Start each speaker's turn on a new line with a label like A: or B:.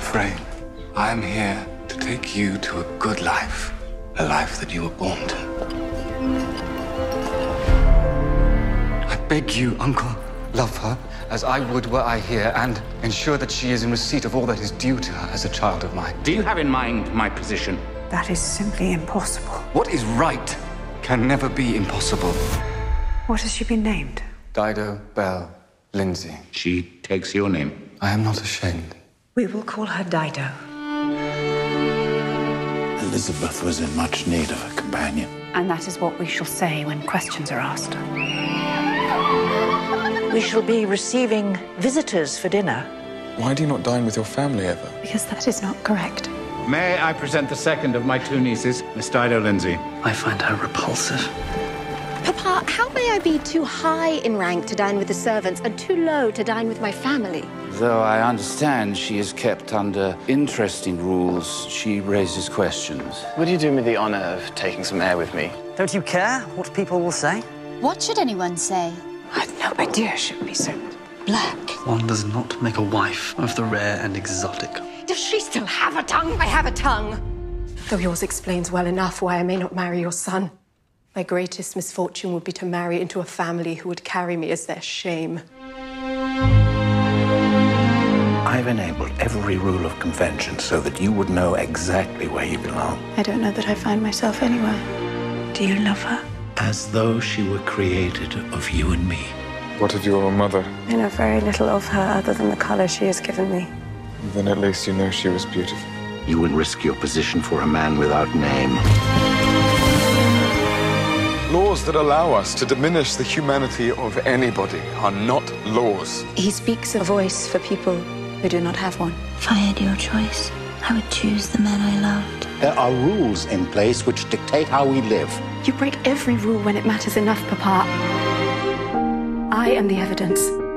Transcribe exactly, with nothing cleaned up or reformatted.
A: afraid. I am here to take you to a good life. A life that you were born to. I beg you, Uncle, love her as I would were I here, and ensure that she is in receipt of all that is due to her as a child of mine.
B: Do you have in mind my position?
C: That is simply impossible.
A: What is right can never be impossible.
C: What has she been named?
A: Dido Belle Lindsay.
B: She takes your name.
A: I am not ashamed.
C: We will call her Dido.
D: Elizabeth was in much need of a companion.
C: And that is what we shall say when questions are asked.
E: We shall be receiving visitors for dinner.
F: Why do you not dine with your family ever?
C: Because that is not correct.
B: May I present the second of my two nieces, Miss Dido Lindsay?
G: I find her repulsive.
H: Papa, how may I be too high in rank to dine with the servants and too low to dine with my family?
I: Though I understand she is kept under interesting rules, she raises questions.
G: Would you do me the honor of taking some air with me?
J: Don't you care what people will say?
H: What should anyone say?
C: I had no idea she would be so black.
G: One does not make a wife of the rare and exotic.
H: Does she still have a tongue? I have a tongue.
K: Though yours explains well enough why I may not marry your son. My greatest misfortune would be to marry into a family who would carry me as their shame.
D: I've enabled every rule of convention so that you would know exactly where you belong.
C: I don't know that I find myself anywhere. Do you love her?
D: As though she were created of you and me.
F: What of your mother?
C: I know very little of her other than the color she has given me.
F: Then at least you know she was beautiful.
D: You would risk your position for a man without name.
F: Laws that allow us to diminish the humanity of anybody are not laws.
C: He speaks a voice for people who do not have one.
L: If I had your choice, I would choose the man I loved.
D: There are rules in place which dictate how we live.
C: You break every rule when it matters enough, Papa. I am the evidence.